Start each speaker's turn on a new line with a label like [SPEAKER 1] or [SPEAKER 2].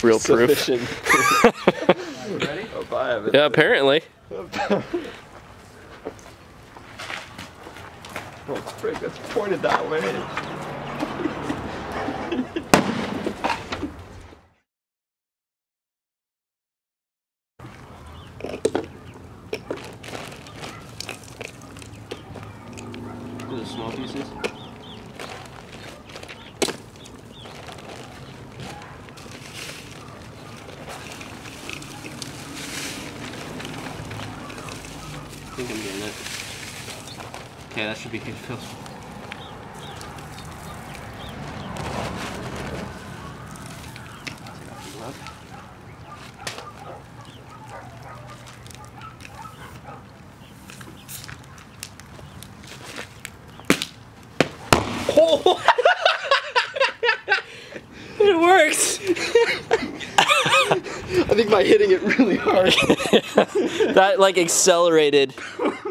[SPEAKER 1] real proof.
[SPEAKER 2] Sufficient. Ready? Oh, I have it.
[SPEAKER 1] Yeah, apparently.
[SPEAKER 2] Oh, frick, that's pointed that way. Do the small pieces. I think I'm getting it. Okay, that should be good, Phil.
[SPEAKER 1] Oh! It works!
[SPEAKER 2] I think by hitting it really hard.
[SPEAKER 1] That like accelerated.